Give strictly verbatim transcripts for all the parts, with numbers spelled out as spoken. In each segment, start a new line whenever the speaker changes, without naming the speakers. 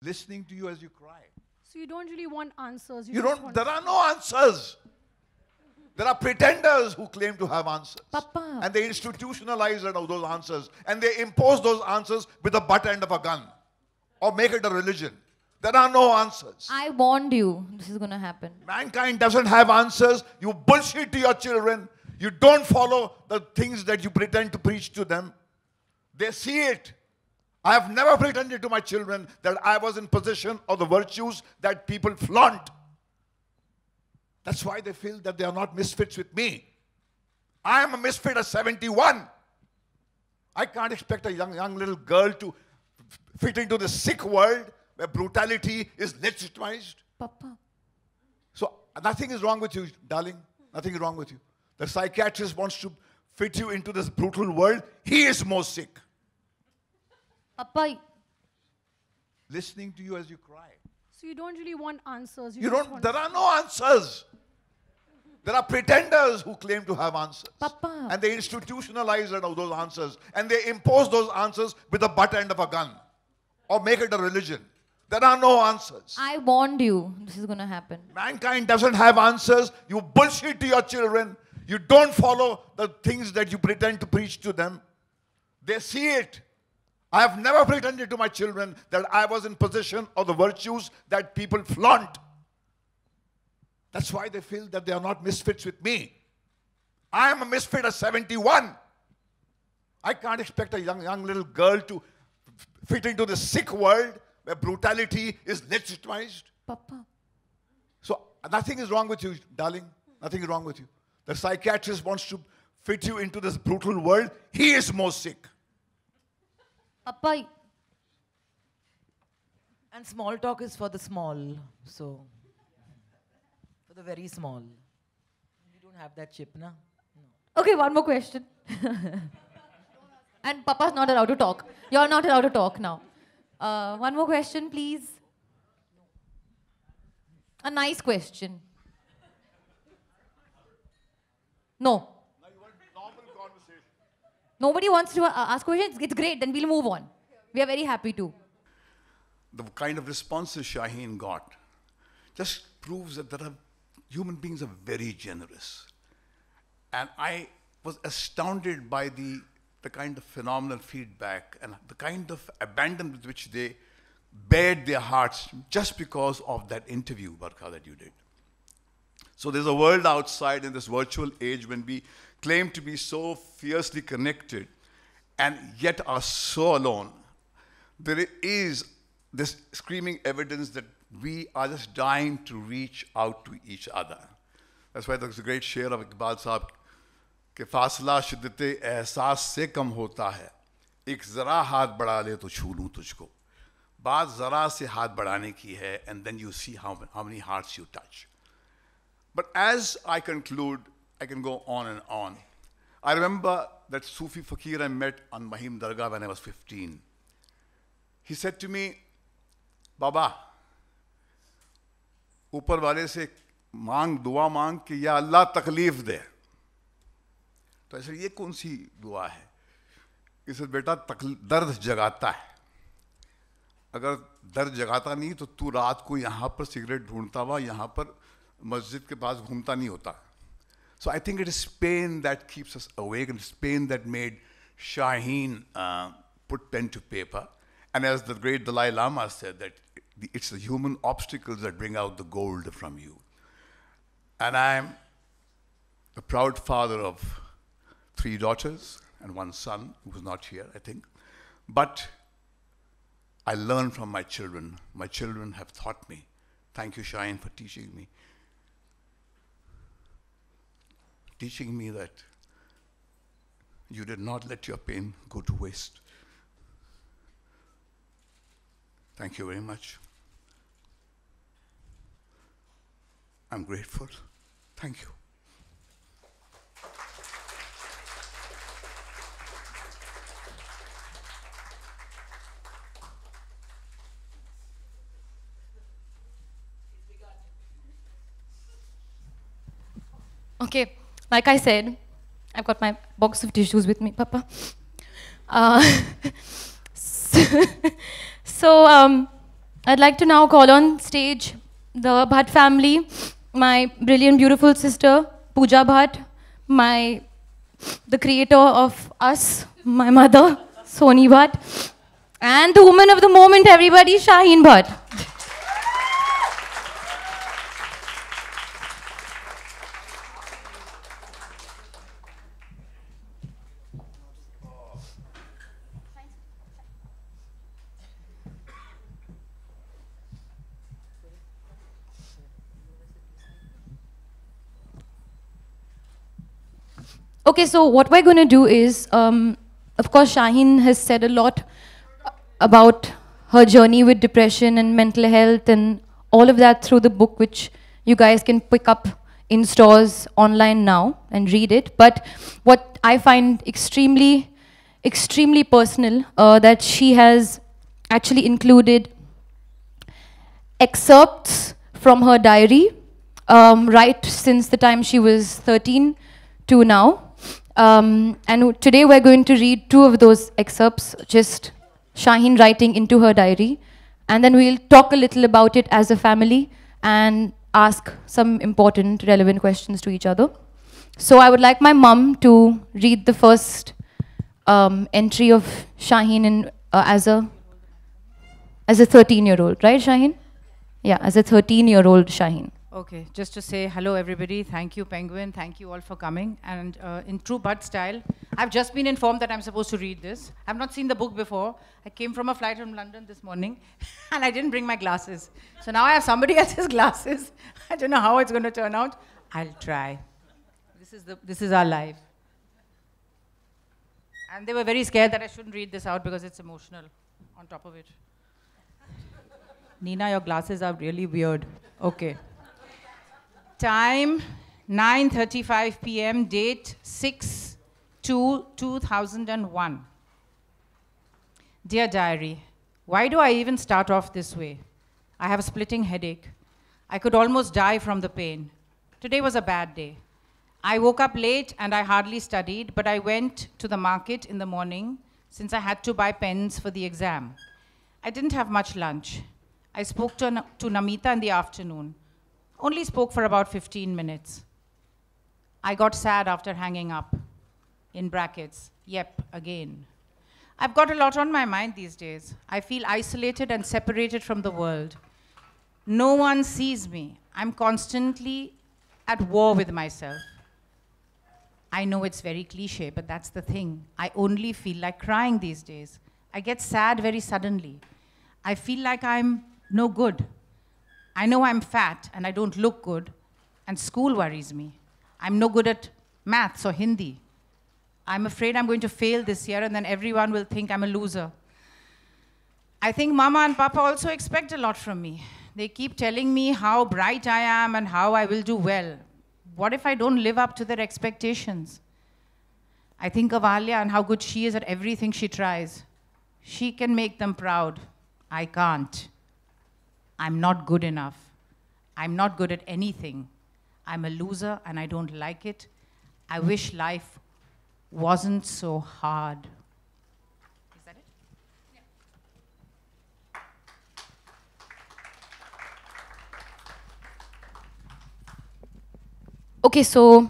listening to you as you cry.
So you don't really want answers. You,
You
just
don't,
want
there are no answers. There are pretenders who claim to have answers.
Papa.
And they institutionalize those answers. And they impose those answers with the butt end of a gun. Or make it a religion. There are no answers.
I warned you this is going to happen.
Mankind doesn't have answers. You bullshit to your children. You don't follow the things that you pretend to preach to them. They see it. I have never pretended to my children that I was in possession of the virtues that people flaunt. That's why they feel that they are not misfits with me. I am a misfit at seventy-one. I can't expect a young, young little girl to fit into the sick world where brutality is legitimized.
Papa.
So nothing is wrong with you, darling. Nothing is wrong with you. The psychiatrist wants to fit you into this brutal world. He is more sick.
Papa.
Listening to you as you cry.
So you don't really want answers. You,
You
just
don't,
want
there are no answers. There are pretenders who claim to have answers.
Papa.
And they institutionalize those answers. And they impose those answers with the butt end of a gun. Or make it a religion. There are no answers.
I warned you this is going to happen.
Mankind doesn't have answers. You bullshit to your children. You don't follow the things that you pretend to preach to them. They see it. I have never pretended to my children that I was in possession of the virtues that people flaunt. That's why they feel that they are not misfits with me. I am a misfit at seventy-one. I can't expect a young, young little girl to fit into the sick world where brutality is legitimized.
Papa.
So nothing is wrong with you, darling. Nothing is wrong with you. The psychiatrist wants to fit you into this brutal world. He is more sick.
Papa.
And small talk is for the small, so for the very small. You don't have that chip, na? No.
Okay, one more question. And Papa's not allowed to talk. You're not allowed to talk now. Uh, one more question, please. A nice question. No. Nobody wants to uh, ask questions? It's great, then we'll move on. We are very happy to.
The kind of responses Shaheen got just proves that there are human beings are very generous. And I was astounded by the, the kind of phenomenal feedback and the kind of abandon with which they bared their hearts just because of that interview, Barkha, that you did. So there's a world outside in this virtual age when we claim to be so fiercely connected and yet are so alone. There is this screaming evidence that we are just dying to reach out to each other. That's why there's a great share of Iqbal Sahab, कि फासला शिद्दत एहसास से कम होता है, एक ज़रा हाथ बढ़ा ले तो छू लूँ तुझको. बात ज़रा से हाथ बढ़ाने की है, and then you see how, how many hearts you touch. But as I conclude, I can go on and on. I remember that Sufi fakir I met on Mahim Dargah when I was fifteen. He said to me, Baba, ऊपर वाले से मांग दुआ मांग कि या अल्लाह तकलीफ दे. तो ऐसे ये कौन सी दुआ है? इसे बेटा दर्द जगाता है. अगर दर्द जगाता नहीं तो तू रात को यहाँ पर सिगरेट ढूंढता हुआ यहाँ पर मस्जिद के पास घूमता नहीं होता. So I think it is pain that keeps us awake, and it's pain that made Shaheen uh, put pen to paper. And as the great Dalai Lama said, that it's the human obstacles that bring out the gold from you. And I'm a proud father of three daughters and one son who's not here, I think. But I learn from my children. My children have taught me. Thank you, Shaheen, for teaching me. Teaching me that you did not let your pain go to waste. Thank you very much. I'm grateful. Thank you.
Okay, like I said, I've got my box of tissues with me, Papa. Uh, so, so um, I'd like to now call on stage the Bhatt family, my brilliant, beautiful sister, Pooja Bhatt, my, the creator of us, my mother, Soni Bhatt, and the woman of the moment, everybody, Shaheen Bhatt. Okay, so what we're going to do is, um, of course, Shaheen has said a lot about her journey with depression and mental health and all of that through the book, which you guys can pick up in stores online now and read it. But what I find extremely, extremely personal, uh, that she has actually included excerpts from her diary, um, right since the time she was thirteen to now. Um, and today we're going to read two of those excerpts, just Shaheen writing into her diary. And then we'll talk a little about it as a family and ask some important, relevant questions to each other. So I would like my mum to read the first um, entry of Shaheen in, uh, as a as a thirteen-year-old, right, Shaheen? Yeah, as a thirteen-year-old Shaheen.
Okay, just to say hello everybody, thank you Penguin, thank you all for coming. And uh, in true Bhatt style, I've just been informed that I'm supposed to read this. I've not seen the book before. I came from a flight from London this morning and I didn't bring my glasses. So now I have somebody else's glasses. I don't know how it's going to turn out. I'll try. This is, the, this is our life. And they were very scared that I shouldn't read this out because it's emotional on top of it. Nina, your glasses are really weird. Okay. Time, nine thirty-five p m, date six two two thousand one. Dear Diary, why do I even start off this way? I have a splitting headache. I could almost die from the pain. Today was a bad day. I woke up late and I hardly studied, but I went to the market in the morning since I had to buy pens for the exam. I didn't have much lunch. I spoke to, to Namita in the afternoon. Only spoke for about fifteen minutes. I got sad after hanging up. In brackets, yep, again. I've got a lot on my mind these days. I feel isolated and separated from the world. No one sees me. I'm constantly at war with myself. I know it's very cliche, but that's the thing. I only feel like crying these days. I get sad very suddenly. I feel like I'm no good. I know I'm fat and I don't look good, and school worries me. I'm no good at maths or Hindi. I'm afraid I'm going to fail this year and then everyone will think I'm a loser. I think Mama and Papa also expect a lot from me. They keep telling me how bright I am and how I will do well. What if I don't live up to their expectations? I think of Alia and how good she is at everything she tries. She can make them proud. I can't. I'm not good enough. I'm not good at anything. I'm a loser and I don't like it. I wish life wasn't so hard. Is that it? Yeah.
Okay, so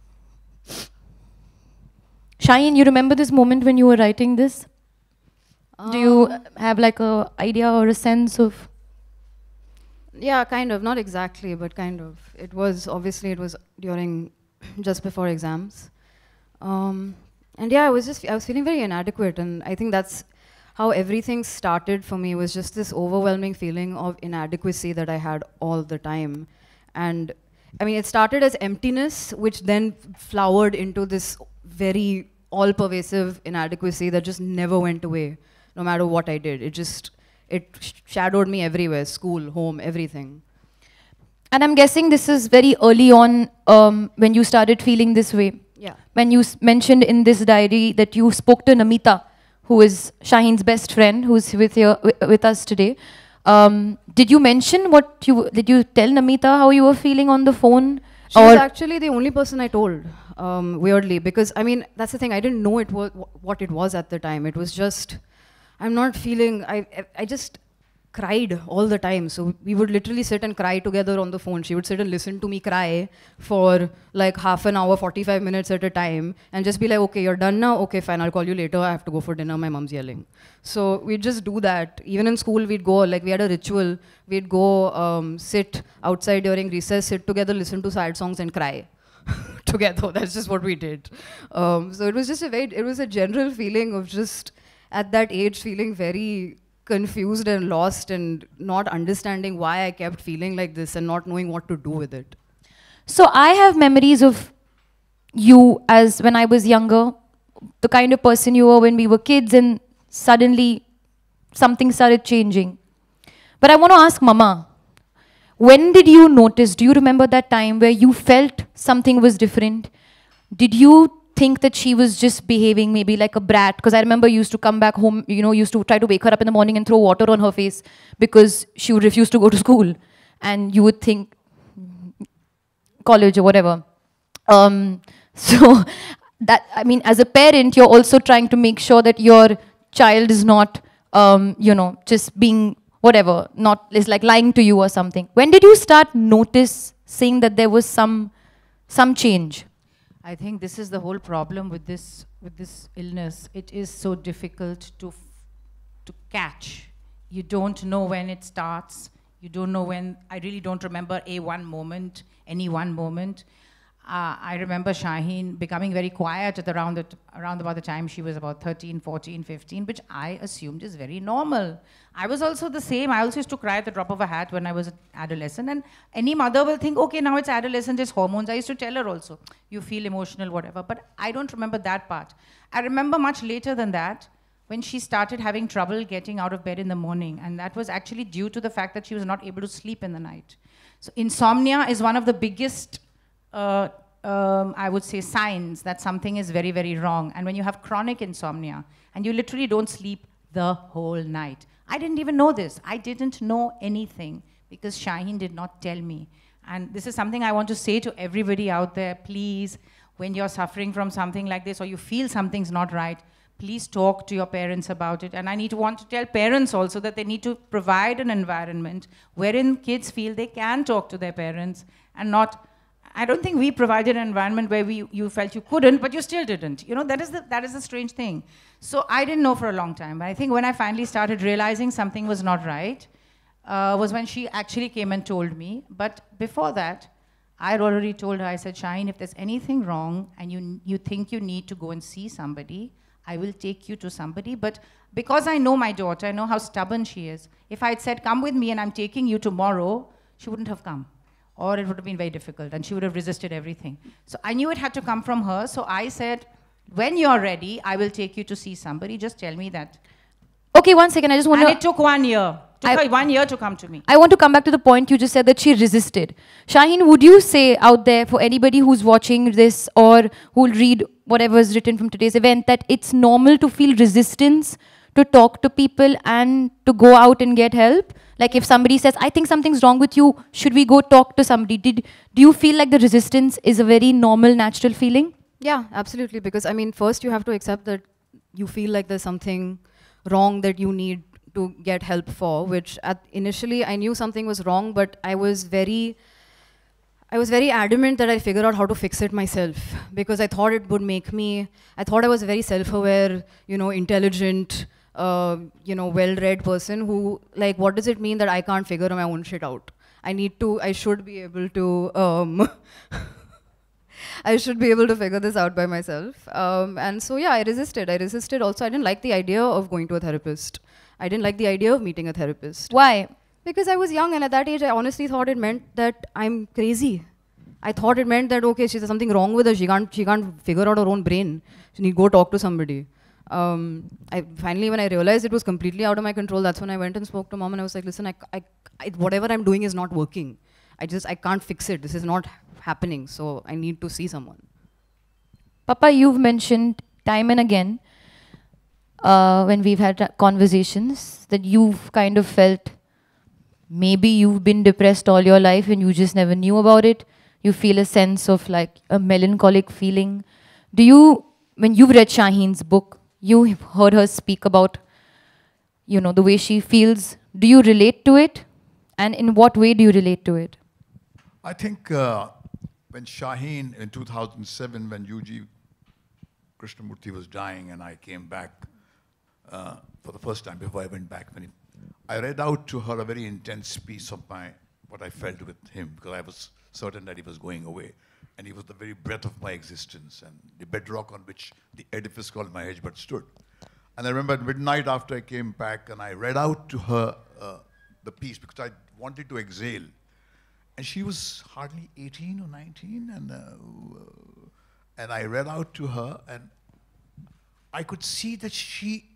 Shaheen, you remember this moment when you were writing this?
Um,
Do you have like a idea or a sense of?
Yeah, kind of. Not exactly, but kind of. It was, obviously, it was during, just before exams. Um, and yeah, I was just, I was feeling very inadequate. And I think that's how everything started for me, was just this overwhelming feeling of inadequacy that I had all the time. And I mean, it started as emptiness, which then flowered into this very all-pervasive inadequacy that just never went away, no matter what I did. It just, it sh shadowed me everywhere, school, home, everything.
And I'm guessing this is very early on um, when you started feeling this way.
Yeah.
When you s mentioned in this diary that you spoke to Namita, who is Shaheen's best friend, who's with, here, with us today. Um, did you mention what you, did you tell Namita how you were feeling on the phone?
She
or
was actually the only person I told, um, weirdly, because I mean, that's the thing, I didn't know it was what it was at the time. It was just, I'm not feeling, I, I just cried all the time. So we would literally sit and cry together on the phone. She would sit and listen to me cry for like half an hour, forty-five minutes at a time, and just be like, okay, you're done now? Okay, fine, I'll call you later. I have to go for dinner. My mom's yelling. So we'd just do that. Even in school, we'd go, like we had a ritual. We'd go um, sit outside during recess, sit together, listen to sad songs and cry together. That's just what we did. Um, so it was just a very, it was a general feeling of just at that age feeling very confused and lost and not understanding why I kept feeling like this and not knowing what to do with it.
So I have memories of you as when I was younger, the kind of person you were when we were kids, and suddenly something started changing. But I want to ask Mama, when did you notice, do you remember that time where you felt something was different? Did you think that she was just behaving maybe like a brat? Because I remember you used to come back home, you know, used to try to wake her up in the morning and throw water on her face because she would refuse to go to school. And you would think, college or whatever. Um, so, that, I mean, as a parent, you're also trying to make sure that your child is not, um, you know, just being whatever, not, is like lying to you or something. When did you start noticing that there was some, some change?
I think this is the whole problem with this with this illness. It is so difficult to f to catch. You don't know when it starts. You don't know when. I really don't remember a one moment, any one moment. Uh, I remember Shaheen becoming very quiet at around, the t around about the time she was about thirteen, fourteen, fifteen, which I assumed is very normal. I was also the same. I also used to cry at the drop of a hat when I was an adolescent. And any mother will think, okay, now it's adolescent, it's hormones. I used to tell her also, you feel emotional, whatever. But I don't remember that part. I remember much later than that, when she started having trouble getting out of bed in the morning. And that was actually due to the fact that she was not able to sleep in the night. So insomnia is one of the biggest Uh, um, I would say signs that something is very, very wrong. And when you have chronic insomnia and you literally don't sleep the whole night. I didn't even know this. I didn't know anything because Shaheen did not tell me. And this is something I want to say to everybody out there. Please, when you're suffering from something like this or you feel something's not right, please talk to your parents about it. And I need to want to tell parents also that they need to provide an environment wherein kids feel they can talk to their parents and not. I don't think we provided an environment where we, you felt you couldn't, but you still didn't. You know, that is, the, that is the strange thing. So I didn't know for a long time. But I think when I finally started realizing something was not right, uh, was when she actually came and told me. But before that, I had already told her, I said, Shaheen, if there's anything wrong and you, you think you need to go and see somebody, I will take you to somebody. But because I know my daughter, I know how stubborn she is. If I had said, come with me and I'm taking you tomorrow, she wouldn't have come. Or it would have been very difficult and she would have resisted everything. So I knew it had to come from her. So I said, when you're ready, I will take you to see somebody. Just tell me that.
Okay, one second. I just want
and
to...
it took one year. It took
I,
her one year to come to me.
I want to come back to the point you just said that she resisted. Shaheen, would you say out there for anybody who's watching this or who'll read whatever is written from today's event that it's normal to feel resistance to talk to people and to go out and get help? Like if somebody says, I think something's wrong with you, should we go talk to somebody? Did, do you feel like the resistance is a very normal, natural feeling?
Yeah, absolutely. Because I mean, first you have to accept that you feel like there's something wrong that you need to get help for, which at initially I knew something was wrong, but I was very, I was very adamant that I figure out how to fix it myself because I thought it would make me, I thought I was a very self-aware, you know, intelligent, Uh, you know, well-read person who, like, what does it mean that I can't figure my own shit out? I need to, I should be able to, um, I should be able to figure this out by myself. Um, and so, yeah, I resisted. I resisted also. I didn't like the idea of going to a therapist. I didn't like the idea of meeting a therapist.
Why?
Because I was young and at that age, I honestly thought it meant that I'm crazy. I thought it meant that, okay, she's something wrong with her. She can't, she can't figure out her own brain. She need to go talk to somebody. Um, I finally, when I realized it was completely out of my control, that's when I went and spoke to mom and I was like, listen, I, I, I, whatever I'm doing is not working. I just, I can't fix it. This is not happening. So I need to see someone.
Papa, you've mentioned time and again uh, when we've had conversations that you've kind of felt maybe you've been depressed all your life and you just never knew about it. You feel a sense of like a melancholic feeling. Do you, when you've read Shaheen's book, you heard her speak about, you know, the way she feels Do you relate to it? And in what way do you relate to it?
I think uh, when Shaheen, in two thousand seven, when U G Krishnamurti was dying and I came back uh, for the first time before I went back, when he, I read out to her a very intense piece of my, what I felt with him, because I was certain that he was going away. And he was the very breath of my existence and the bedrock on which the edifice called my age but stood. And I remember at midnight after I came back and I read out to her uh, the piece because I wanted to exhale. And she was hardly eighteen or nineteen, and, uh, and I read out to her, and I could see that she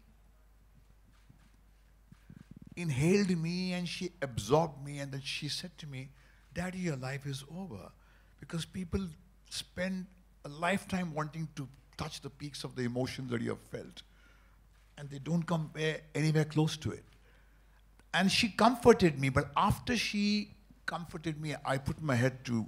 inhaled me and she absorbed me, and then she said to me, "Daddy, your life is over." Because people spend a lifetime wanting to touch the peaks of the emotions that you have felt, and they don't come anywhere close to it. And she comforted me, but after she comforted me, I put my head to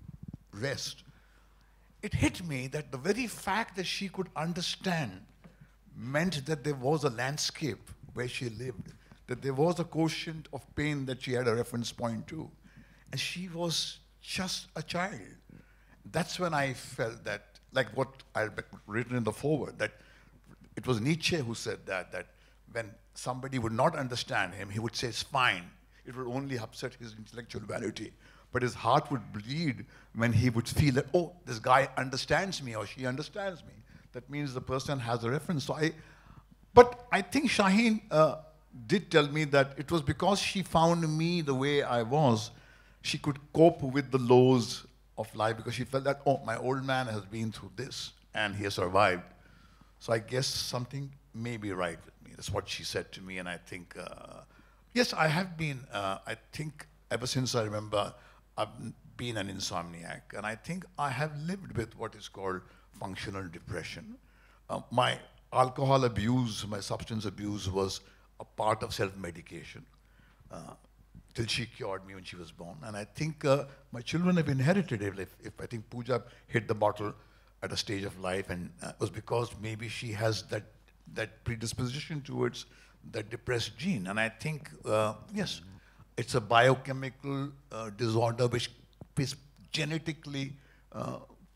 rest. It hit me that the very fact that she could understand meant that there was a landscape where she lived, that there was a quotient of pain that she had a reference point to. And she was just a child. That's when I felt that, like what I had written in the foreword, that it was Nietzsche who said that, that when somebody would not understand him, he would say, it's fine. It would only upset his intellectual vanity. But his heart would bleed when he would feel that, oh, this guy understands me or she understands me. That means the person has a reference. So I, but I think Shaheen uh, did tell me that it was because she found me the way I was, she could cope with the lows of life, because she felt that, oh, my old man has been through this and he has survived. So I guess something may be right with me. That's what she said to me, and I think, uh, yes, I have been, uh, I think ever since I remember, I've been an insomniac, and I think I have lived with what is called functional depression. Uh, my alcohol abuse, my substance abuse was a part of self-medication. Uh, till she cured me when she was born. And I think uh, my children have inherited it. If, if I think Pooja hit the bottle at a stage of life, and uh, it was because maybe she has that, that predisposition towards that depressed gene. And I think, uh, yes, it's a biochemical uh, disorder which is genetically uh,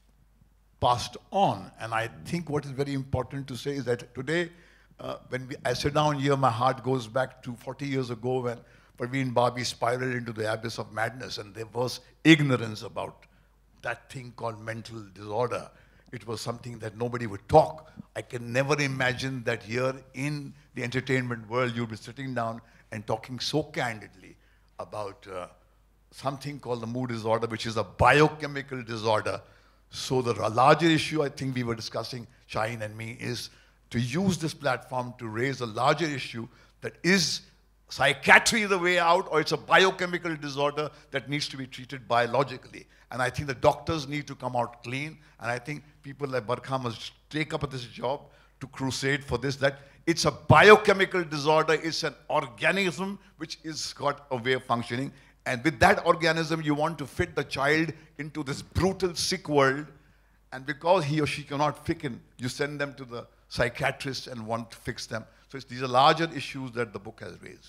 passed on. And I think what is very important to say is that today, uh, when we, I sit down here, my heart goes back to forty years ago when Praveen Barbie spiraled into the abyss of madness, and there was ignorance about that thing called mental disorder. It was something that nobody would talk. I can never imagine that here in the entertainment world, you'll be sitting down and talking so candidly about uh, something called the mood disorder, which is a biochemical disorder. So the larger issue I think we were discussing, Shaheen and me, is to use this platform to raise a larger issue that is psychiatry the way out, or it's a biochemical disorder that needs to be treated biologically. And I think the doctors need to come out clean, and I think people like Barkha must take up this job to crusade for this, that it's a biochemical disorder, it's an organism which is got a way of functioning, and with that organism you want to fit the child into this brutal, sick world, and because he or she cannot fit in, you send them to the psychiatrist and want to fix them. So it's, these are larger issues that the book has raised.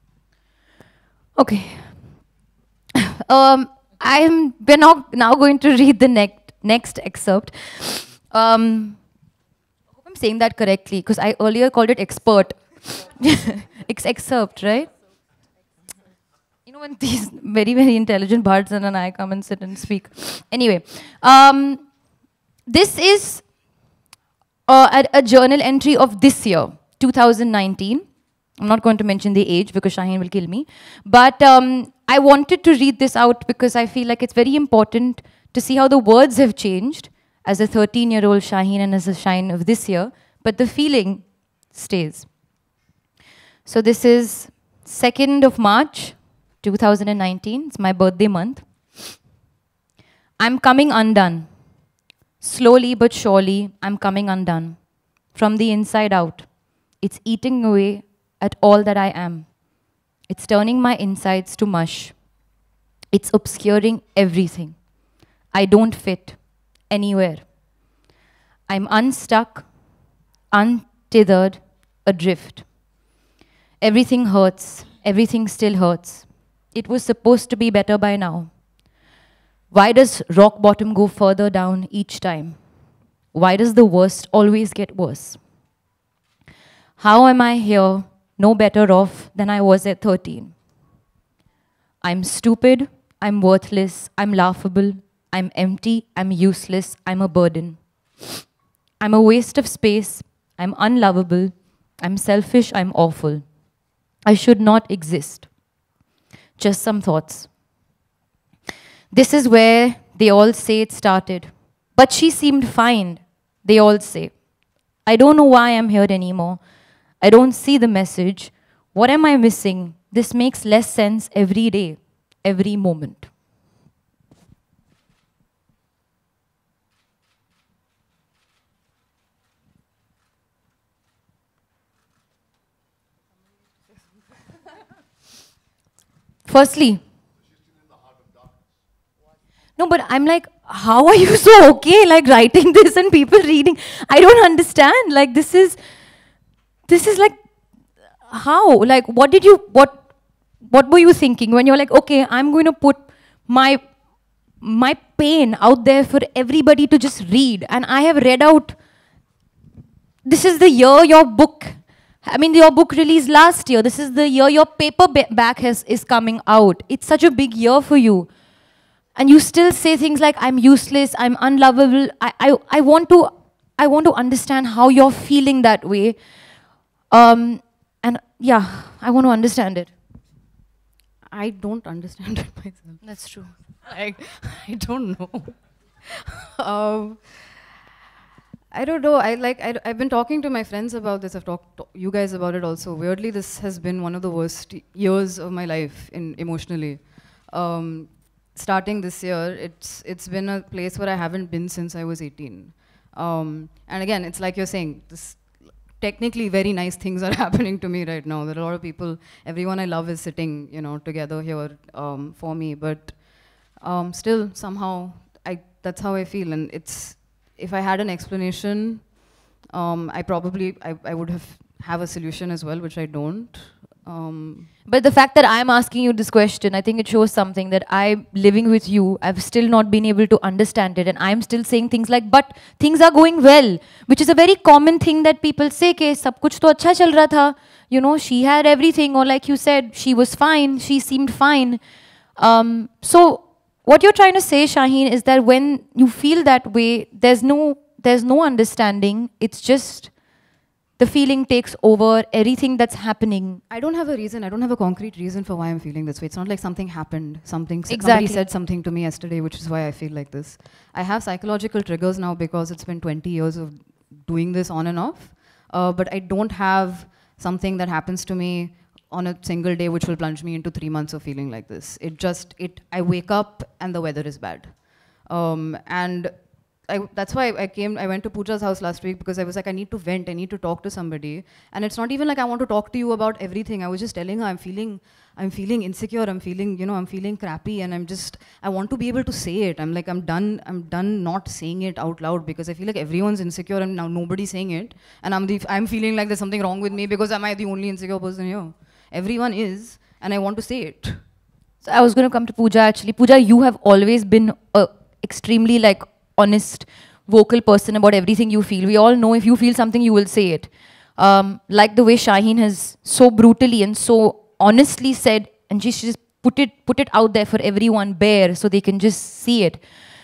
Okay. um, I am, we're now, now going to read the next, next excerpt. Um, I hope I'm saying that correctly, because I earlier called it expert. Ex excerpt, right? You know, when these very, very intelligent Bhatts and I come and sit and speak. Anyway, um, this is uh, a, a journal entry of this year, two thousand nineteen. I'm not going to mention the age because Shaheen will kill me. But um, I wanted to read this out because I feel like it's very important to see how the words have changed as a thirteen-year-old Shaheen and as a Shaheen of this year, but the feeling stays. So this is second of March, two thousand nineteen. It's my birthday month. I'm coming undone. Slowly but surely, I'm coming undone. From the inside out. It's eating away at all that I am. It's turning my insides to mush. It's obscuring everything. I don't fit anywhere. I'm unstuck, untethered, adrift. Everything hurts. everything still hurts. It was supposed to be better by now. Why does rock bottom go further down each time? Why does the worst always get worse? How am I here, no better off than I was at thirteen? I'm stupid, I'm worthless, I'm laughable, I'm empty, I'm useless, I'm a burden. I'm a waste of space, I'm unlovable, I'm selfish, I'm awful. I should not exist. Just some thoughts. This is where they all say it started. But she seemed fine, they all say. I don't know why I'm here anymore. I don't see the message. What am I missing? This makes less sense every day, every moment. Firstly, no, but I'm like, how are you so okay, like writing this and people reading? I don't understand. Like, this is, this is like, how? Like, what did you, what, what were you thinking when you're like, okay, I'm going to put my, my pain out there for everybody to just read. And I have read out, this is the year your book, I mean, your book released last year. This is the year your paperback has, is coming out. It's such a big year for you. And you still say things like, I'm useless, I'm unlovable. I, I, I, want, to, I want to understand how you're feeling that way. Um, and yeah, I want to understand it.
I don't understand it myself.
That's true.
I, I don't know. um, I don't know. I like. I, I've been talking to my friends about this. I've talked to you guys about it also. Weirdly, this has been one of the worst years of my life in emotionally. Um, starting this year, it's it's been a place where I haven't been since I was eighteen. Um, and again, it's like you're saying, this technically very nice things are happening to me right now. There are a lot of people, everyone I love is sitting, you know, together here um, for me. But um, still, somehow, I that's how I feel, and it's. If I had an explanation, um, I probably, I, I would have, have a solution as well, which I don't. Um,
but the fact that I'm asking you this question, I think it shows something that I'm living with you, I've still not been able to understand it, and I'm still saying things like, but things are going well, which is a very common thing that people say, ke sab kuch to acha chal raha tha, you know, she had everything, or like you said, she was fine, she seemed fine. Um, so, what you're trying to say, Shaheen, is that when you feel that way, there's no, there's no understanding. It's just the feeling takes over everything that's happening.
I don't have a reason. I don't have a concrete reason for why I'm feeling this way. It's not like something happened. Something
Exactly.
Somebody said something to me yesterday, which is why I feel like this. I have psychological triggers now because it's been twenty years of doing this on and off. Uh, but I don't have something that happens to me on a single day which will plunge me into three months of feeling like this. It just, it. I wake up and the weather is bad. Um, and I, that's why I came, I went to Pooja's house last week because I was like, I need to vent, I need to talk to somebody. And it's not even like I want to talk to you about everything. I was just telling her I'm feeling, I'm feeling insecure, I'm feeling, you know, I'm feeling crappy, and I'm just, I want to be able to say it. I'm like, I'm done, I'm done not saying it out loud because I feel like everyone's insecure and now nobody's saying it. And I'm, the, I'm feeling like there's something wrong with me because am I the only insecure person here? Everyone is, and I want to say it.
So I was going to come to Pooja actually. Pooja, you have always been a extremely like honest, vocal person about everything you feel. We all know if you feel something, you will say it. Um, like the way Shaheen has so brutally and so honestly said, and she just put it, put it out there for everyone bare so they can just see it.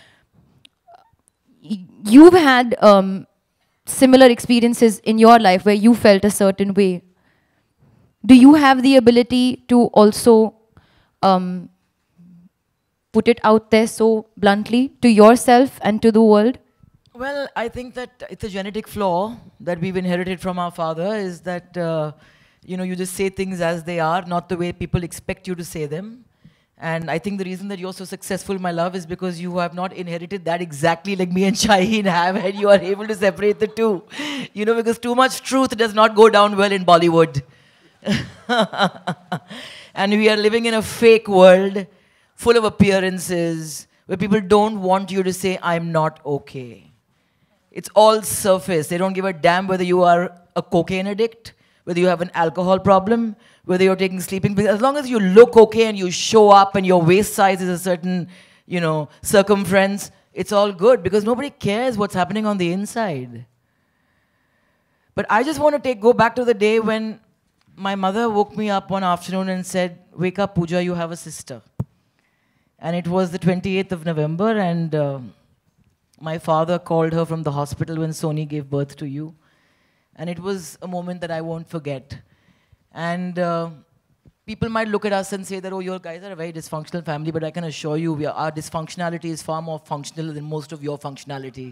You've had um, similar experiences in your life where you felt a certain way. Do you have the ability to also um, put it out there so bluntly to yourself and to the world?
Well, I think that it's a genetic flaw that we've inherited from our father, is that, uh, you know, you just say things as they are, not the way people expect you to say them. And I think the reason that you're so successful, my love, is because you have not inherited that exactly like me and Shaheen have, and you are able to separate the two. You know, because too much truth does not go down well in Bollywood. And we are living in a fake world full of appearances where people don't want you to say, I'm not okay. It's all surface. They don't give a damn whether you are a cocaine addict, whether you have an alcohol problem, whether you're taking sleeping pills, as long as you look okay and you show up and your waist size is a certain, you know, circumference, it's all good because nobody cares what's happening on the inside. But I just want to take, go back to the day when my mother woke me up one afternoon and said, "Wake up, Pooja, you have a sister." And it was the twenty-eighth of November, and uh, my father called her from the hospital when Soni gave birth to you. And it was a moment that I won't forget. And uh, people might look at us and say that, oh, you guys are a very dysfunctional family, but I can assure you we are, our dysfunctionality is far more functional than most of your functionality.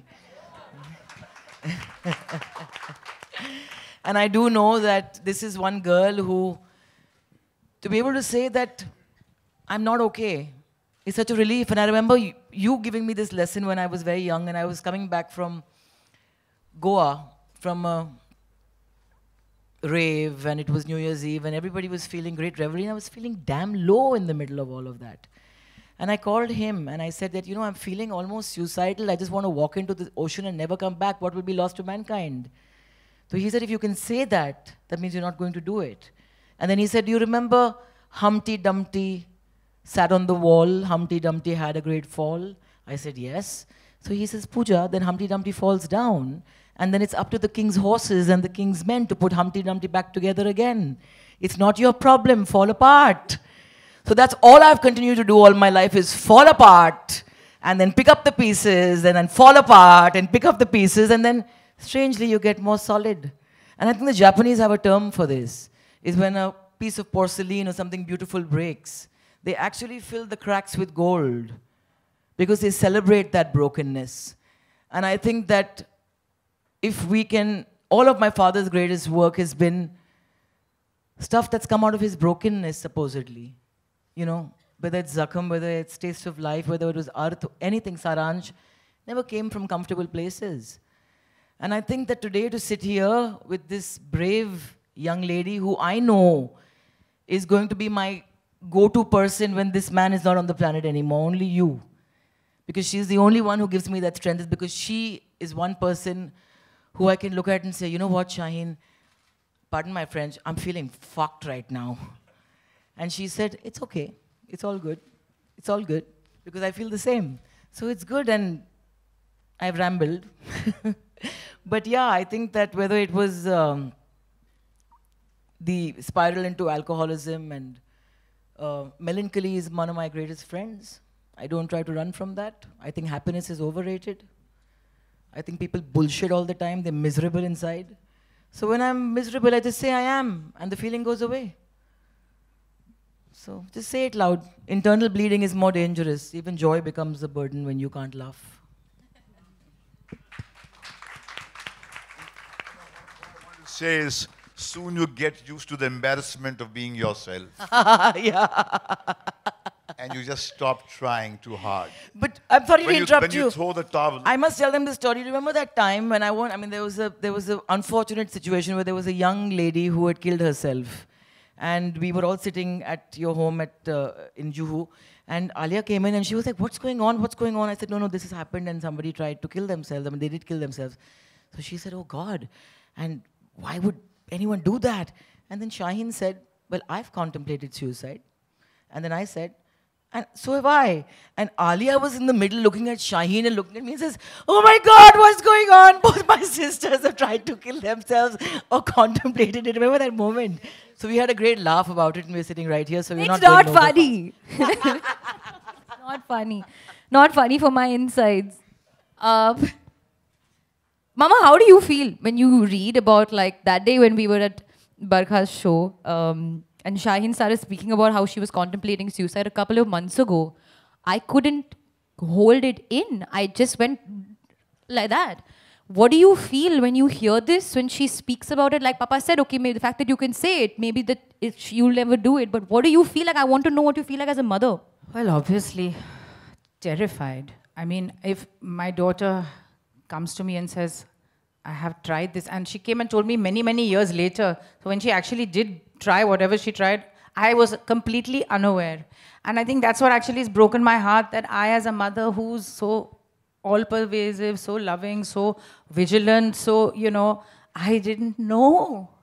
And I do know that this is one girl who, to be able to say that I'm not okay, is such a relief. And I remember you, you giving me this lesson when I was very young, and I was coming back from Goa, from a rave, and it was New Year's Eve, and everybody was feeling great revelry, and I was feeling damn low in the middle of all of that. And I called him, and I said that, you know, I'm feeling almost suicidal. I just want to walk into the ocean and never come back. What will be lost to mankind? So he said, if you can say that, that means you're not going to do it. And then he said, do you remember Humpty Dumpty sat on the wall, Humpty Dumpty had a great fall? I said, yes. So he says, Pooja, then Humpty Dumpty falls down, and then it's up to the king's horses and the king's men to put Humpty Dumpty back together again. It's not your problem, fall apart. So that's all I've continued to do all my life is fall apart, and then pick up the pieces, and then fall apart, and pick up the pieces, and then strangely you get more solid. And I think the Japanese have a term for this, is when a piece of porcelain or something beautiful breaks, they actually fill the cracks with gold because they celebrate that brokenness. And I think that if we can, all of my father's greatest work has been stuff that's come out of his brokenness, supposedly. You know, whether it's Zakham, whether it's Taste of Life, whether it was Arth, anything, Saranj, never came from comfortable places. And I think that today to sit here with this brave young lady who I know is going to be my go-to person when this man is not on the planet anymore, only you. Because she's the only one who gives me that strength, is because she is one person who I can look at and say, you know what, Shaheen, pardon my French, I'm feeling fucked right now. And she said, it's okay, it's all good, it's all good, because I feel the same. So it's good, and I've rambled. But yeah, I think that whether it was um, the spiral into alcoholism, and uh, melancholy is one of my greatest friends. I don't try to run from that. I think happiness is overrated. I think people bullshit all the time, they're miserable inside. So when I'm miserable, I just say I am, and the feeling goes away. So just say it loud. Internal bleeding is more dangerous. Even joy becomes a burden when you can't laugh.
Says, soon you get used to the embarrassment of being yourself.
Yeah.
And you just stop trying too hard.
But I'm sorry
when
to
you,
interrupt
when
you.
you throw the towel.
I must tell them the story. Remember that time when I won? I mean, there was a there was an unfortunate situation where there was a young lady who had killed herself, and we were all sitting at your home at uh, in Juhu, and Alia came in and she was like, "What's going on? What's going on?" I said, "No, no, this has happened, and somebody tried to kill themselves. I mean, they did kill themselves." So she said, "Oh God, and why would anyone do that?" And then Shaheen said, "Well, I've contemplated suicide," and then I said, and so have I. And Alia was in the middle looking at Shaheen and looking at me and says, "Oh my God, what's going on? Both my sisters have tried to kill themselves or contemplated it." Remember that moment? So we had a great laugh about it, and we're sitting right here. So we're
It's
not
not
going
funny. It's not funny. Not funny for my insides. Um, Mama, how do you feel when you read about like that day when we were at Barkha's show, um, and Shaheen started speaking about how she was contemplating suicide a couple of months ago? I couldn't hold it in. I just went like that. What do you feel when you hear this, when she speaks about it? Like Papa said, okay, maybe the fact that you can say it, maybe that it, you'll never do it. But what do you feel like? I want to know what you feel like as a mother.
Well, obviously, terrified. I mean, if my daughter comes to me and says, I have tried this, and she came and told me many, many years later, so when she actually did try whatever she tried, I was completely unaware. And I think that's what actually has broken my heart, that I as a mother who's so all-pervasive, so loving, so vigilant, so, you know, I didn't know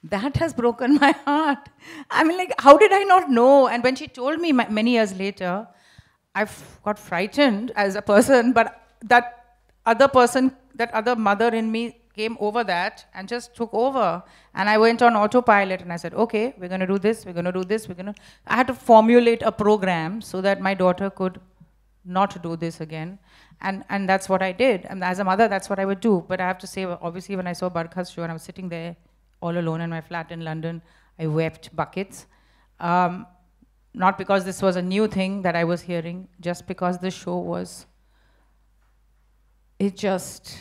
that has broken my heart. I mean, like, how did I not know? And when she told me ma- many years later, I got frightened as a person, but that other person, that other mother in me came over that and just took over. And I went on autopilot and I said, okay, we're going to do this, we're going to do this, we're going to... I had to formulate a program so that my daughter could not do this again. And, and that's what I did. And as a mother, that's what I would do. But I have to say, obviously, when I saw Barkha's show and I was sitting there all alone in my flat in London, I wept buckets. Um, not because this was a new thing that I was hearing, just because the show was, it just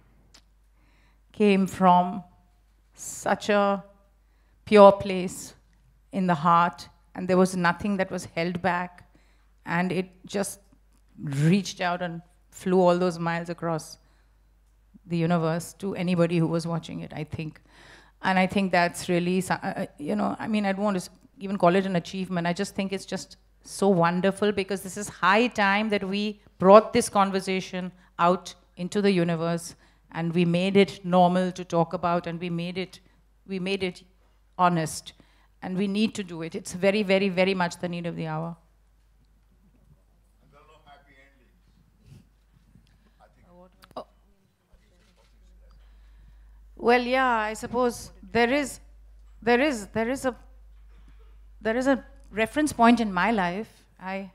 came from such a pure place in the heart, and there was nothing that was held back, and it just reached out and flew all those miles across the universe to anybody who was watching it, I think. And I think that's really, uh, you know, I mean, I don't want to even call it an achievement. I just think it's just so wonderful, because this is high time that we brought this conversation out into the universe, and we made it normal to talk about, and we made it, we made it honest. And we need to do it. It's very, very, very much the need of the hour. Well, yeah, I suppose there is, there is, there is a, there is a reference point in my life. I,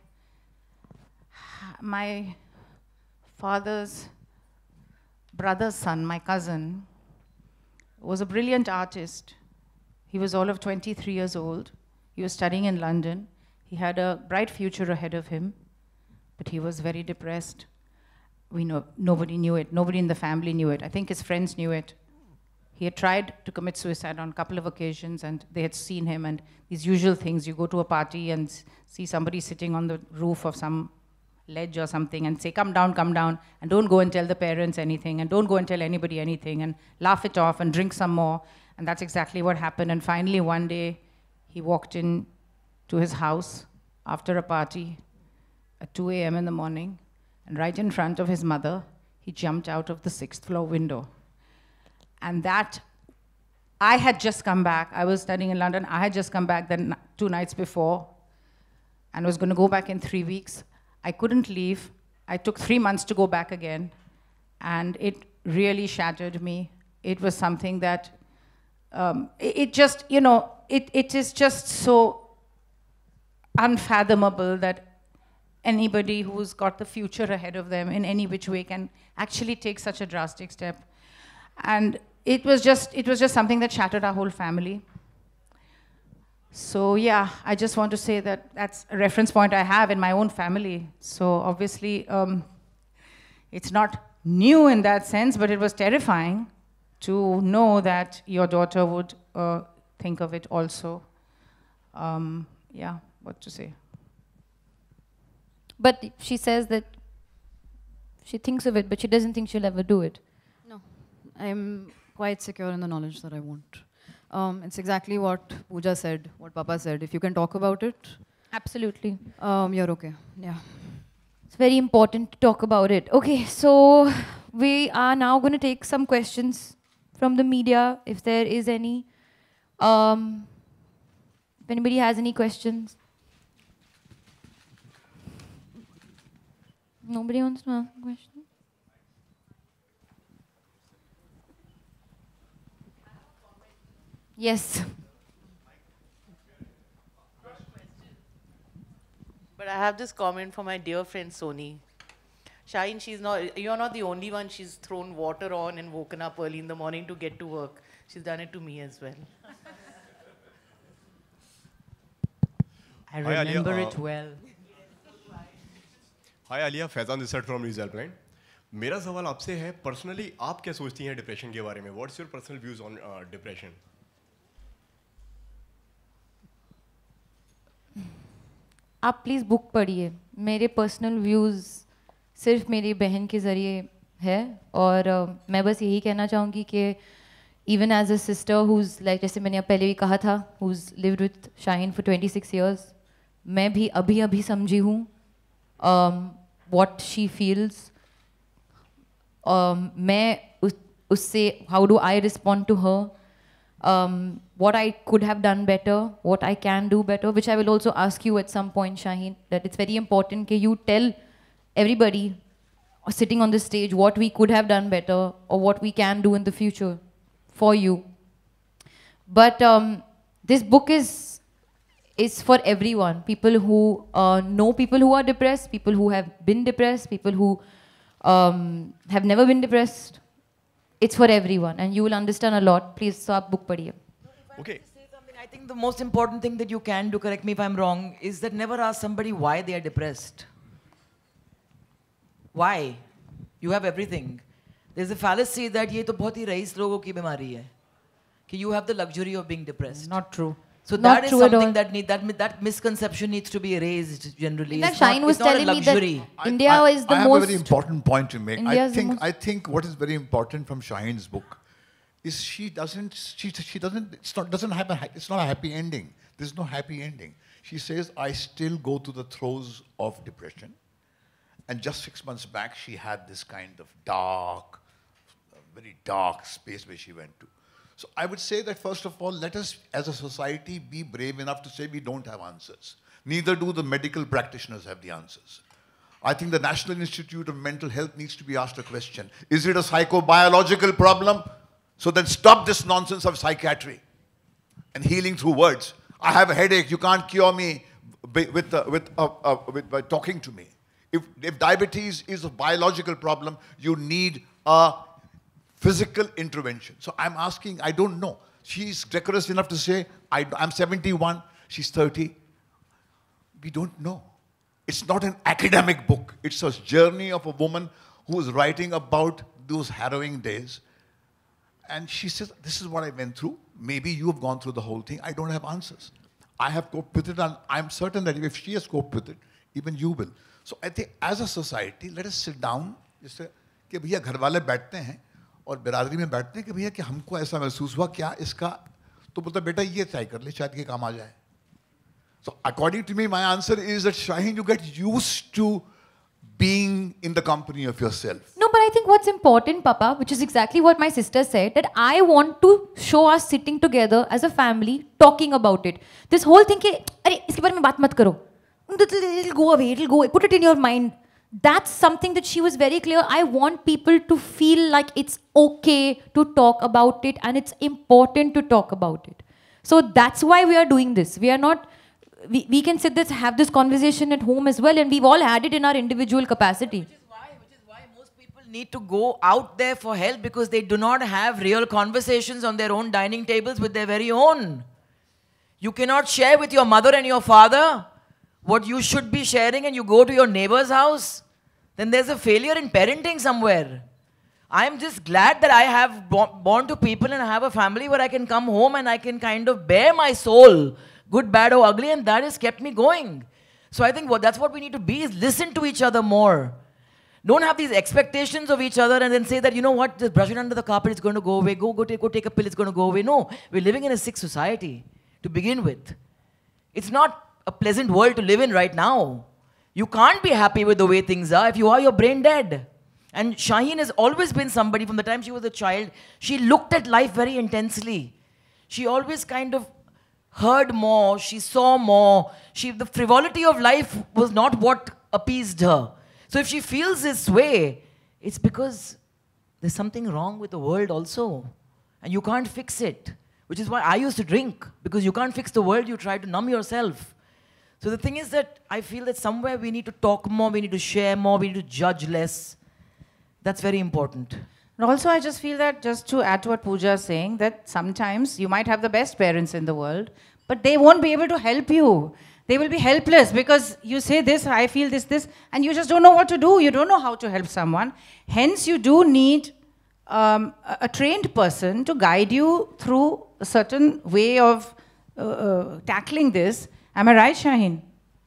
my father's brother's son, my cousin, was a brilliant artist. He was all of twenty-three years old. He was studying in London. He had a bright future ahead of him, but he was very depressed. We know, nobody knew it. Nobody in the family knew it. I think his friends knew it. He had tried to commit suicide on a couple of occasions, and they had seen him, and these usual things, you go to a party and see somebody sitting on the roof of some ledge or something and say, come down, come down, and don't go and tell the parents anything, and don't go and tell anybody anything, and laugh it off and drink some more. And that's exactly what happened. And finally, one day, he walked in to his house after a party at two A M in the morning, and right in front of his mother, he jumped out of the sixth floor window. And that, I had just come back. I was studying in London. I had just come back then two nights before, and was going to go back in three weeks. I couldn't leave. I took three months to go back again, and it really shattered me. It was something that, um, it, it just, you know, it, it is just so unfathomable that anybody who's got the future ahead of them in any which way can actually take such a drastic step. And it was just, it was just something that shattered our whole family. So yeah, I just want to say that that's a reference point I have in my own family. So obviously, um, it's not new in that sense, but it was terrifying to know that your daughter would uh, think of it also. Um, yeah, what to say.
But she says that she thinks of it, but she doesn't think she'll ever do it.
No, I'm quite secure in the knowledge that I won't. Um, it's exactly what Pooja said, what Papa said. If you can talk about it,
Absolutely.
um, you're okay. Yeah.
It's very important to talk about it. Okay, so we are now going to take some questions from the media, if there is any. Um, if anybody has any questions. Nobody wants to ask a question? Yes.
But I have this comment for my dear friend Soni. Shaheen, she's not, you're not the only one she's thrown water on and woken up early in the morning to get to work. She's done it to me as well.
I
Hi,
remember
Alia,
it
uh,
well.
Hi Alia, Faizan this side from result line. मेरा सवाल आपसे है, personally आप क्या सोचती हैं depression के बारे में? What's your personal views on depression?
आप प्लीज़ बुक पढ़िए. मेरे पर्सनल व्यूज़ सिर्फ मेरी बहन के ज़रिए है, और uh, मैं बस यही कहना चाहूँगी कि even as a sister who's like, जैसे मैंने पहले भी कहा था, who's lived with Shaheen for twenty six years, मैं भी अभी अभी समझी हूँ what she feels. Um, मैं उस, उससे how do I respond to her? um, what I could have done better, what I can do better, which I will also ask you at some point, Shaheen, that it's very important that you tell everybody sitting on the stage what we could have done better or what we can do in the future for you. But um, this book is, is for everyone. People who uh, know people who are depressed, people who have been depressed, people who um, have never been depressed. It's for everyone, and you will understand a lot. Please, so aap book padhiye.
Okay.
I think the most important thing that you can do, correct me if I'm wrong, is that never ask somebody why they are depressed. Why? You have everything. There's a fallacy that ये तो बहुत ही rice लोगों की बीमारी है, कि you have the luxury of being depressed.
Not true.
So
Not
that is
true at
something
all.
that need that mi- that misconception needs to be erased generally.
In fact,
It's not-
Shaheen was
it's not a
telling me that
luxury.
India
I,
is the
I have
most...
a very important point to make.
India
I
is the
think
most-
I think what is very important from Shaheen's book is she doesn't she she doesn't it's not doesn't have a ha- it's not a happy ending. There's no happy ending. She says I still go through the throes of depression, and just six months back she had this kind of dark, very dark space where she went to. So I would say that first of all, let us as a society be brave enough to say we don't have answers. Neither do the medical practitioners have the answers. I think the National Institute of Mental Health needs to be asked a question. Is it a psychobiological problem? So then stop this nonsense of psychiatry and healing through words. I have a headache, you can't cure me by, with, uh, with, uh, uh, with, by talking to me. If, if diabetes is a biological problem, you need a physical intervention. So I'm asking, I don't know. She's decorous enough to say, I, I'm seventy-one, she's thirty. We don't know. It's not an academic book. It's a journey of a woman who is writing about those harrowing days. And she says, this is what I went through. Maybe you have gone through the whole thing. I don't have answers. I have coped with it, and I'm certain that if she has coped with it, even you will. So I think as a society, let us sit down, जैसे कि भैया घर वाले बैठते हैं और बिरादरी में बैठते हैं कि भैया कि हमको ऐसा महसूस हुआ क्या इसका, तो बोलता बेटा ये ट्राई कर ले शायद ये काम आ जाए. So according to me, my answer is that Shaheen, you get used to being in the company of yourself.
No, but I think what's important, Papa, which is exactly what my sister said, that I want to show us sitting together as a family, talking about it. This whole thing, ke, "Arey, iske bare mein baat mat karo." It'll go away, it'll go away. Put it in your mind. That's something that she was very clear. I want people to feel like it's okay to talk about it and it's important to talk about it. So that's why we are doing this. We are not... We, we can sit this, have this conversation at home as well, and we've all had it in our individual capacity.
Which is why, which is why most people need to go out there for help, because they do not have real conversations on their own dining tables with their very own. You cannot share with your mother and your father what you should be sharing, and you go to your neighbor's house. Then there's a failure in parenting somewhere. I'm just glad that I have bo born to people and I have a family where I can come home and I can kind of bare my soul, good, bad, or ugly, and that has kept me going. So I think what, that's what we need to be, is listen to each other more. Don't have these expectations of each other and then say that, you know what, just brush it under the carpet, it's going to go away. Go, go, take, go take a pill, it's going to go away. No, we're living in a sick society to begin with. It's not a pleasant world to live in right now. You can't be happy with the way things are. If you are, you're brain dead. And Shaheen has always been somebody, from the time she was a child, she looked at life very intensely. She always kind of heard more, she saw more. She, the frivolity of life was not what appeased her. So if she feels this way, it's because there's something wrong with the world also. And you can't fix it. Which is why I used to drink, because you can't fix the world, you try to numb yourself. So the thing is that I feel that somewhere we need to talk more, we need to share more, we need to judge less. That's very important.
And also, I just feel that, just to add to what Pooja is saying, that sometimes you might have the best parents in the world, but they won't be able to help you. They will be helpless because you say this, I feel this, this, and you just don't know what to do. You don't know how to help someone. Hence, you do need um, a, a trained person to guide you through a certain way of uh, uh, tackling this. Am I right, Shaheen?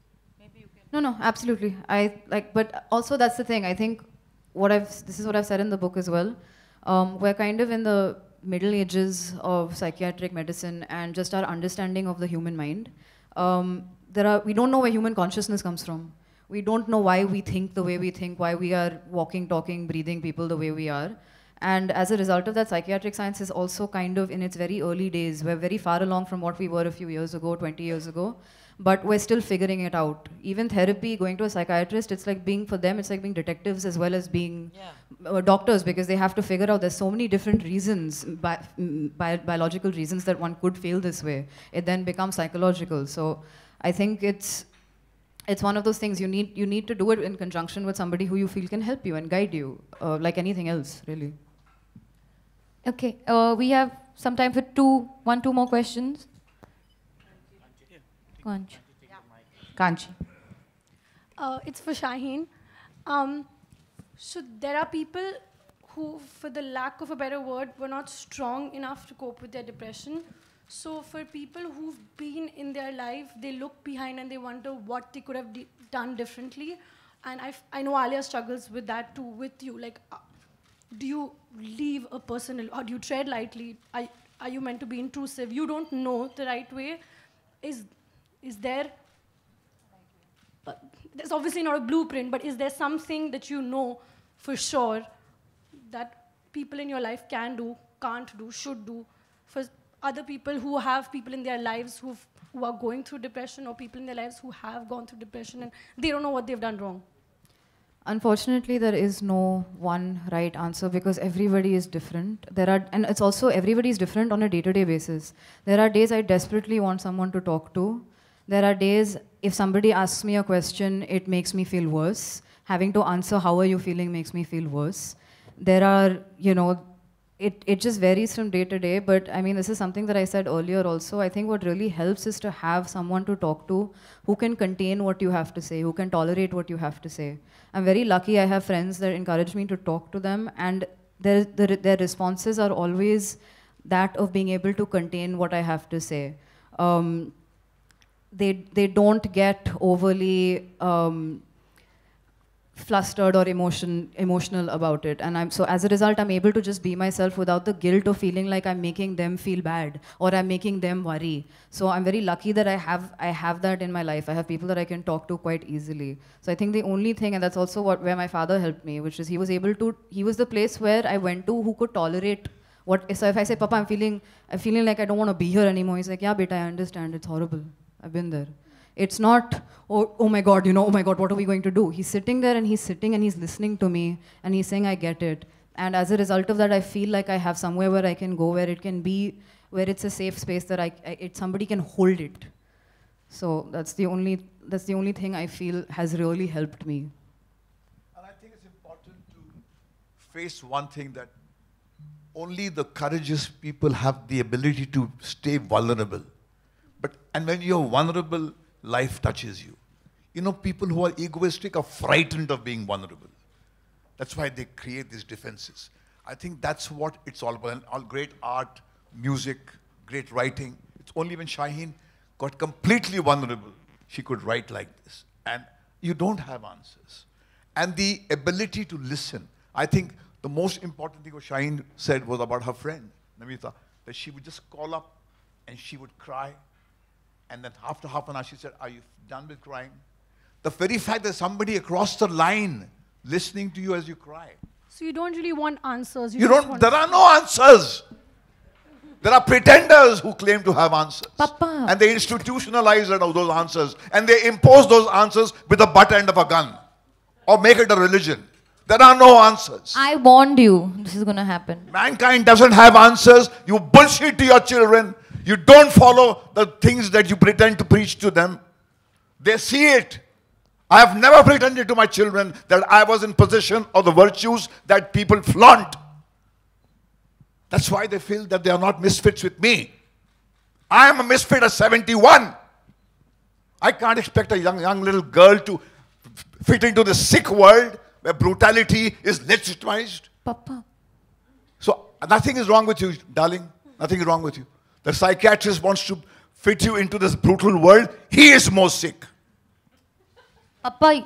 No, no, absolutely. I like, but also that's the thing. I think what I've, this is what I've said in the book as well. Um, we're kind of in the middle ages of psychiatric medicine and just our understanding of the human mind. Um, there are, we don't know where human consciousness comes from. We don't know why we think the way we think, why we are walking, talking, breathing people the way we are. And as a result of that, psychiatric science is also kind of in its very early days. We're very far along from what we were a few years ago, twenty years ago. But we're still figuring it out. Even therapy, going to a psychiatrist, it's like being, for them, it's like being detectives as well as being
Yeah.
uh, doctors, because they have to figure out there's so many different reasons, bi bi biological reasons that one could feel this way. It then becomes psychological. So I think it's, it's one of those things you need, you need to do it in conjunction with somebody who you feel can help you and guide you, uh, like anything else, really.
Okay, uh, we have some time for two, one, two more questions. Kanchi.
Kanchi.
Uh, it's for Shaheen. Um, so there are people who, for the lack of a better word, were not strong enough to cope with their depression. So for people who've been in their life, they look behind and they wonder what they could have done differently. And I, I know Alia struggles with that too, with you. Like, uh, do you leave a person, or do you tread lightly? Are, are you meant to be intrusive? You don't know the right way. Is Is there, uh, there's obviously not a blueprint, but is there something that you know for sure that people in your life can do, can't do, should do, for other people who have people in their lives who've, who are going through depression, or people in their lives who have gone through depression and they don't know what they've done wrong?
Unfortunately, there is no one right answer because everybody is different. There are, and it's also everybody is different on a day-to-day basis. There are days I desperately want someone to talk to. There are days, if somebody asks me a question, it makes me feel worse. Having to answer, how are you feeling, makes me feel worse. There are, you know, it, it just varies from day to day, but I mean, this is something that I said earlier also. I think what really helps is to have someone to talk to who can contain what you have to say, who can tolerate what you have to say. I'm very lucky I have friends that encourage me to talk to them, and their, their, their responses are always that of being able to contain what I have to say. Um, They, they don't get overly um, flustered or emotion, emotional about it. And I'm, so as a result, I'm able to just be myself without the guilt of feeling like I'm making them feel bad or I'm making them worry. So I'm very lucky that I have, I have that in my life. I have people that I can talk to quite easily. So I think the only thing, and that's also what, where my father helped me, which is he was able to, he was the place where I went to who could tolerate what, so if I say, Papa, I'm feeling, I'm feeling like I don't want to be here anymore. He's like, yeah, beta, I understand, it's horrible. I've been there. It's not, oh, oh my God, you know, oh my God, what are we going to do? He's sitting there and he's sitting and he's listening to me and he's saying, I get it. And as a result of that, I feel like I have somewhere where I can go, where it can be, where it's a safe space that I, I it, somebody can hold it. So that's the only, that's the only thing I feel has really helped me.
And I think it's important to face one thing, that only the courageous people have the ability to stay vulnerable. But, and when you're vulnerable, life touches you. You know, people who are egoistic are frightened of being vulnerable. That's why they create these defenses. I think that's what it's all about. And all great art, music, great writing. It's only when Shaheen got completely vulnerable, she could write like this. And you don't have answers. And the ability to listen. I think the most important thing what Shaheen said was about her friend, Namita, that she would just call up and she would cry. And then after half an hour, she said, are you done with crying? The very fact that somebody across the line listening to you as you cry.
So you don't really want answers. You,
You
just
don't,
want
there are no answers. There are pretenders who claim to have answers.
Papa.
And they institutionalize those answers. And they impose those answers with the butt end of a gun. Or make it a religion. There are no answers.
I warned you this is going to happen.
Mankind doesn't have answers. You bullshit to your children. You don't follow the things that you pretend to preach to them. They see it. I have never pretended to my children that I was in possession of the virtues that people flaunt. That's why they feel that they are not misfits with me. I am a misfit at seventy-one. I can't expect a young, young little girl to fit into the sick world where brutality is legitimized.
Papa.
So nothing is wrong with you, darling. Nothing is wrong with you. The psychiatrist wants to fit you into this brutal world. He is more sick.
Papa.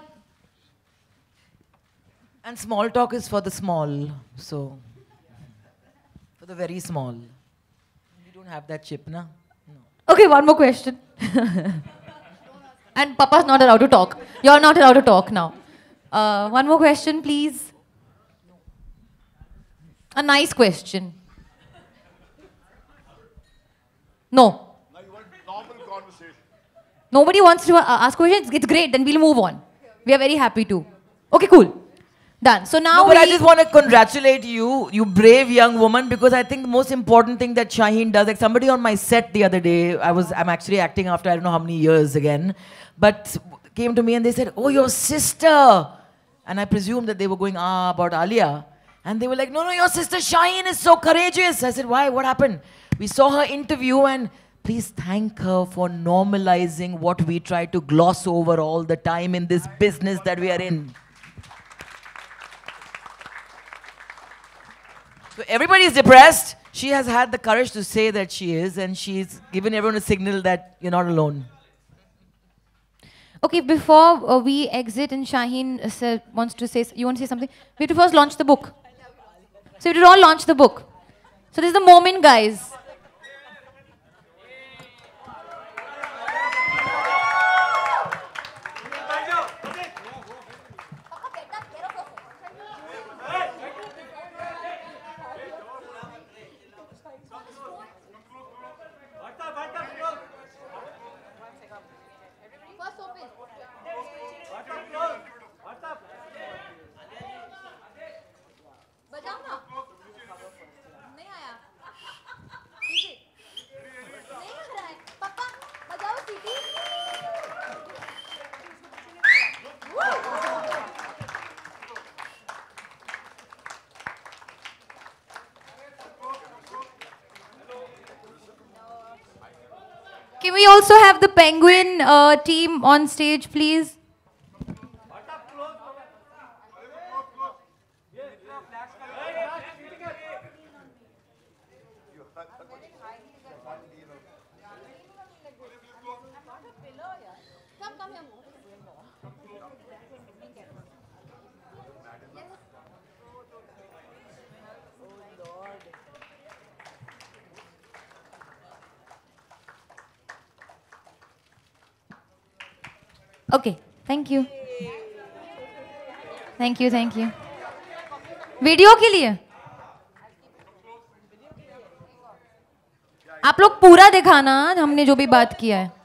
And small talk is for the small, so for the very small. You don't have that chip, na? No.
Okay, one more question. And Papa's not allowed to talk. You're not allowed to talk now. Uh, one more question, please. A nice question. No.
Now you want normal conversation.
Nobody wants to uh, ask questions. It's great. Then we'll move on. We are very happy to. Okay, cool. Done. So now
No, but
we
I just want to congratulate you, you brave young woman, because I think the most important thing that Shaheen does, like somebody on my set the other day, I was, I'm actually acting after I don't know how many years again, but came to me and they said, oh, your sister. And I presumed that they were going, ah, about Alia. And they were like, no, no, your sister Shaheen is so courageous. I said, why? What happened? We saw her interview and please thank her for normalizing what we try to gloss over all the time in this business that we are in. So everybody's depressed. She has had the courage to say that she is, and she's given everyone a signal that you're not alone.
Okay, before uh, we exit and Shaheen uh, said, wants to say, you want to say something? We have to first launch the book. So we did all launch the book. So this is the moment, guys. Can we also have the Penguin uh, team on stage, please? Okay, thank you. Thank you, thank you. Video के लिए आप लोग पूरा दिखाना हमने जो भी बात किया है.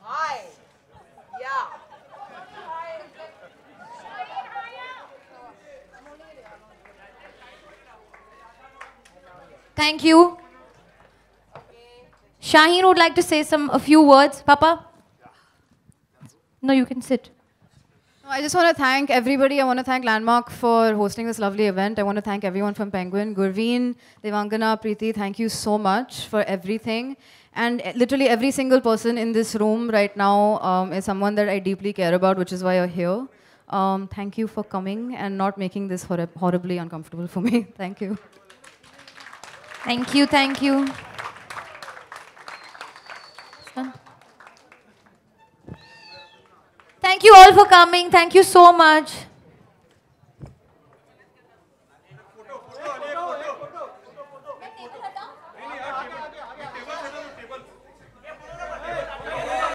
Thank you. Shaheen would like to say some a few words. Papa? No, you can sit.
I just want to thank everybody. I want to thank Landmark for hosting this lovely event. I want to thank everyone from Penguin. Gurveen, Devangana, Preeti, thank you so much for everything. And literally every single person in this room right now um, is someone that I deeply care about, which is why you're here. Um, thank you for coming and not making this hor horribly uncomfortable for me. Thank you.
Thank you, thank you. Thank you all for coming. Thank you so much.